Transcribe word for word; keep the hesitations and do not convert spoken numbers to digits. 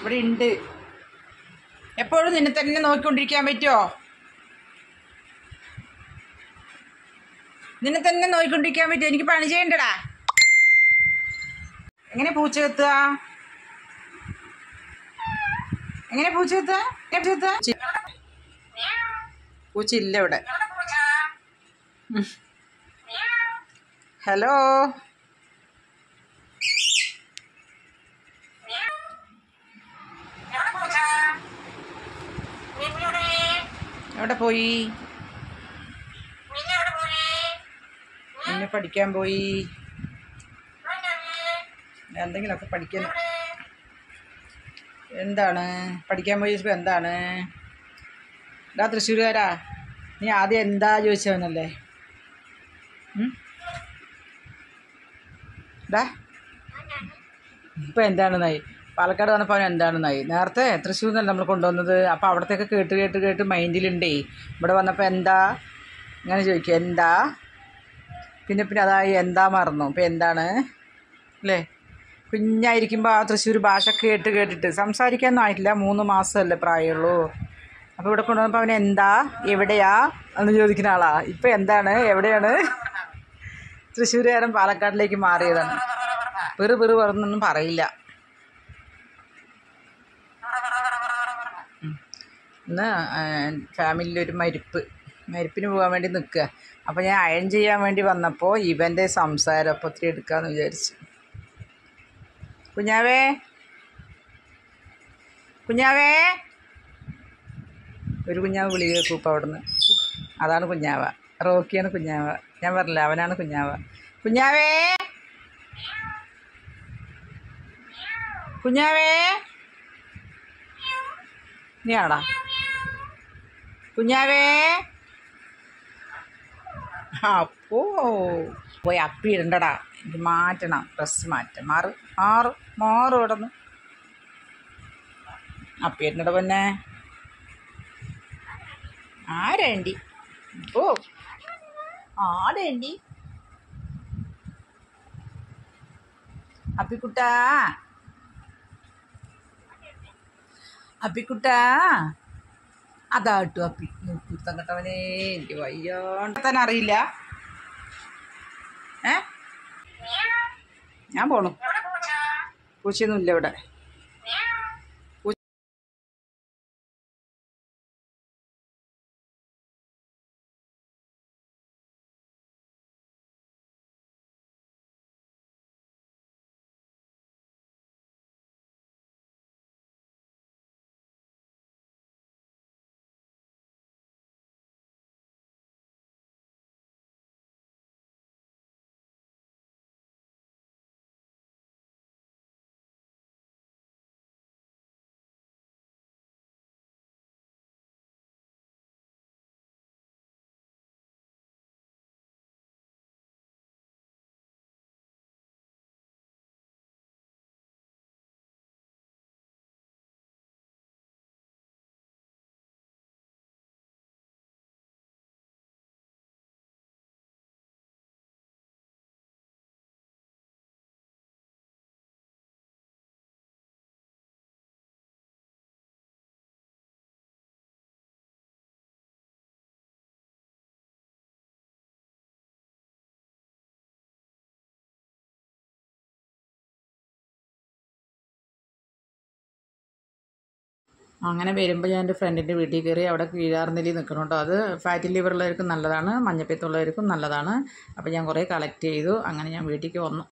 ഇവിടെ ഉണ്ട്. എപ്പോഴും നിന്നെ തന്നെ നോക്കിക്കൊണ്ടിരിക്കാൻ പറ്റുമോ? നിന്നെ തന്നെ നോക്കിക്കൊണ്ടിരിക്കാൻ പറ്റുമോ? എനിക്ക് പണി ചെയ്യണ്ടടാ. എങ്ങനെ പൂച്ച കത്തുക? എങ്ങനെ പൂച്ച കത്തുക? പൂച്ച ഇല്ല ഇവിടെ. ഹലോ, എവിടെ പോയി? പിന്നെ പഠിക്കാൻ പോയി. എന്തെങ്കിലുമൊക്കെ പഠിക്കാൻ. എന്താണ് പഠിക്കാൻ പോയി? എന്താണ് ഇതാ തൃശ്ശൂരുകാരാ? നീ ആദ്യം എന്താ ചോദിച്ചവനല്ലേ? ഇതാ ഇപ്പം എന്താണെന്നായി? പാലക്കാട് വന്നപ്പോൾ അവൻ എന്താണെന്നായി? നേരത്തെ തൃശ്ശൂർ നിന്നല്ല നമ്മൾ കൊണ്ടുവന്നത്. അപ്പോൾ അവിടത്തേക്ക് കേട്ട് കേട്ട് കേട്ട് മൈൻഡിലുണ്ടേ. ഇവിടെ വന്നപ്പോൾ എന്താ ഇങ്ങനെ ചോദിക്കുക, എന്താ? പിന്നെ പിന്നെ അതായി എന്താ മറന്നു. ഇപ്പം എന്താണ് അല്ലേ? കുഞ്ഞായിരിക്കുമ്പോൾ ആ തൃശ്ശൂർ ഭാഷ കേട്ട് കേട്ടിട്ട് സംസാരിക്കാനൊന്നും ആയിട്ടില്ല. മൂന്ന് മാസമല്ലേ പ്രായമുള്ളൂ. അപ്പോൾ ഇവിടെ കൊണ്ടുവന്നപ്പോൾ അവൻ എന്താ, എവിടെയാ എന്ന് ചോദിക്കുന്ന ആളാ. ഇപ്പം എന്താണ്, എവിടെയാണ്? തൃശ്ശൂരുകാരൻ പാലക്കാട്ടിലേക്ക് മാറിയതാണ്. വെറു വെറു പറഞ്ഞൊന്നും പറയില്ല. ഇന്ന് ഫാമിലിയിലൊരു മരിപ്പ് മരിപ്പിന് പോകാൻ വേണ്ടി നിൽക്കുക. അപ്പോൾ ഞാൻ അയൺ ചെയ്യാൻ വേണ്ടി വന്നപ്പോൾ ഇവൻ്റെ സംസാരം അപ്പോൾ ഒത്തിരി എടുക്കാമെന്ന് വിചാരിച്ചു. കുഞ്ഞാവേ, കുഞ്ഞാവേ. ഒരു കുഞ്ഞാവ് വിളി കേൾക്കും ഇപ്പം അവിടെ നിന്ന്. അതാണ് കുഞ്ഞാവ. റോക്കിയാണ് കുഞ്ഞാവ. ഞാൻ പറഞ്ഞില്ല, അവനാണ് കുഞ്ഞാവ. കുഞ്ഞാവേ, കുഞ്ഞാവേ. നീ ആടാ കുഞ്ഞാവേ. അപ്പോ പോയി അപ്പി ഇടണ്ടടാ. എനിക്ക് മാറ്റണം, ഡ്രസ്സ് മാറ്റം. മാറ് മാറ് മാറും ഇവിടെ നിന്ന്. അപ്പി ഇടണ്ടട പൊന്നെ. ആരേണ്ടി? ഓ ആടേണ്ടി? അപ്പിക്കുട്ടാ, അപ്പിക്കുട്ടാ. അതാട്ടു അപ്പി. കുത്തം കെട്ടവനേ, എനിക്ക് വയ്യോണ്ടത്താൻ അറിയില്ല. ഏ ഞാൻ പോണു. പൂച്ചയൊന്നും ഇല്ല ഇവിടെ. അങ്ങനെ വരുമ്പോൾ ഞാൻ എൻ്റെ ഫ്രണ്ടിൻ്റെ വീട്ടിൽ കയറി. അവിടെ കീഴാർനെല്ലി നിൽക്കണം കേട്ടോ. അത് ഫാറ്റി ലിവറുള്ളവർക്കും നല്ലതാണ്, മഞ്ഞപ്പിത്തമുള്ളവർക്കും നല്ലതാണ്. അപ്പോൾ ഞാൻ കുറേ കളക്ട് ചെയ്തു. അങ്ങനെ ഞാൻ വീട്ടിലേക്ക് വന്നു.